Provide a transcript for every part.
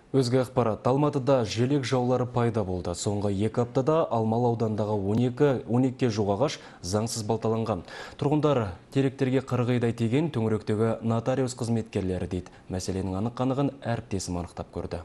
Өзге ақпарат, Алматыда желек жаулары пайда болды. Соңғы 2 аптада Алмалы аудандағы 12 жуық ағаш заңсыз балталанған. Тұрғындар теректерге қырғидай тиген төңіректегі нотариус қызметкерлері дейді. Мәселенің анық-қанығын әріптесім анықтап көрді.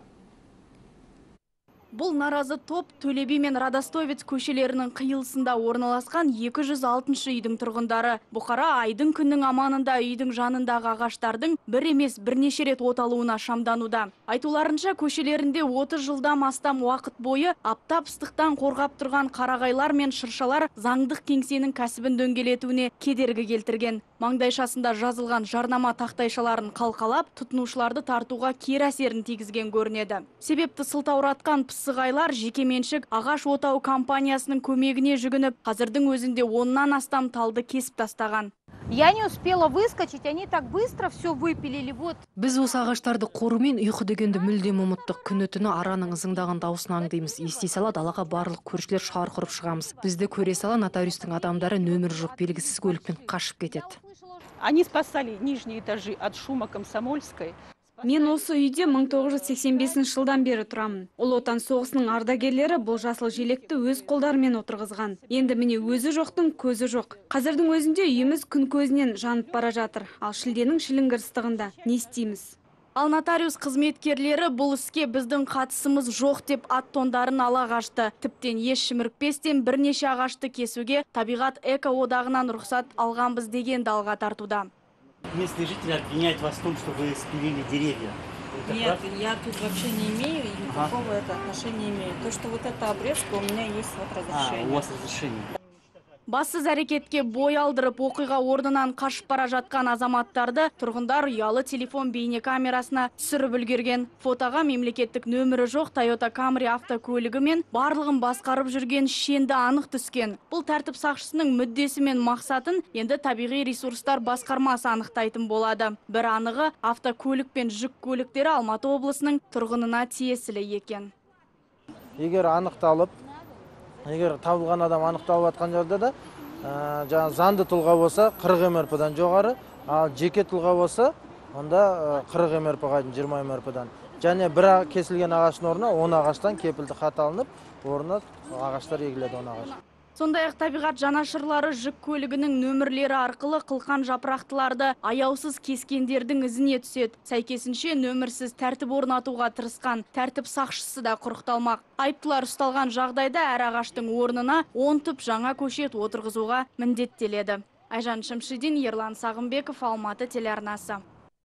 Бұл наразы топ Төле би мен Радостовец көшелерінің қиылысында орналасқан 206 үйдің тұрғындары. Бұқара айдың күннің аманында үйдің жанындағы ағаштардың бір емес бірнеше рет оталуына шамдануда. Айтуларынша көшелерінде 30 жылдан астам уақыт бойы аптап ыстықтан қорғап тұрған қарағайлар мен шыршалар заңдық кеңсенің кәсібін дөңгелетуіне кедергі келтірген. Маңдайшасында жазылған жарнама тақтайшаларын қалқалап, тұтынушыларды тартуға кері әсерін тигізген көрінеді. Себепті сылтауратқан пысығайлар жекеменшік ағаш отау компаниясының көмегіне жүгініп, қазірдің өзінде 10-нан астам талды кесіп тастаған. Я не успела выскочить, они так быстро все выпилили. Вот. Біз осы ағаштарды қорумен ұйқы дегенді мүлдем ұмыттық. Күні түні араның ызыңдаған дауысын аңдаймыз. Ести сала далаға барлық көршілер шар құрып шығамыз. Бізді көре сала нотариустың адамдары нөмірі жоқ белгісіз көлікпен қашып кетеді. Они спасали нижние этажи от шума Комсомольской. Мен осы үйде 1985 жылдан бері тұрамын. Ұлы отан соғысының ардагерлері бұл жасыл желекті өз қолдарымен отырғызған. Енді міне өзі жоқтың көзі жоқ. Қазірдің өзінде үйіміз күн көзінен жанып бара жатыр. Ал шілденің шіліңгір ыстығында не істейміз? Ал нотариус қызметкерлері бұл іске біздің қатысымыз жоқ деп ат-тондарын ала қашты. Тіптен еш шімірікпестен бірнеше ағашты кесуге табиғат эко-одағынан рұқсат алғанбыз деген далға тартуда. Местные жители обвиняют вас в том, что вы спилили деревья. Нет, я тут вообще не имею и никакого это отношения имею. То, что вот это обрезка, у меня есть вот разрешение. У вас разрешение. Бассыз әрекетке бой алдырып оқиға орнынан қашып бара жатқан азаматтарды тұрғындар ұялы телефон бейне камерасына түсіріп үлгерген. Фотоға мемлекеттік нөмірі жоқ Toyota Camry автокөлігі мен барлығын басқарып жүрген шенді анық түскен. Бұл тәртіп сақшысының мүддесі мен мақсатын енді табиғи ресурстар басқармасы анықтайтын болады. Бір анығы автокөлік пен жүк көліктері Алматы облысының тұрғынына тиесілі екен. Егер анықталып, егер табылған адам анықталып жатқан жерде де, заңды тұлға болса 40 МРП-дан жоғары, ал жеке тұлға болса, онда 40 МРП-ға 20 МРП-дан. Және бір кесілген ағаштың орнына 10 ағаштан кепілді хат алынып, орнына ағаштар егіледі 10 ағаш. Сондай-ақ табиғат жанашырлары жүк көлігінің нөмірлері арқылы қылқан жапырақтыларды аяусыз кескендердің ізіне түседі. Сәйкесінше нөмірсіз тәртіп орнатуға тырысқан тәртіп сақшысы да құрықталмақ. Айыптылар ұсталған жағдайда әр ағаштың орнына 10 түп жаңа көшет отырғызуға міндеттеледі. Айжан Шымшидин, Ерлан Сағымбеков, Алматы телеарнасы.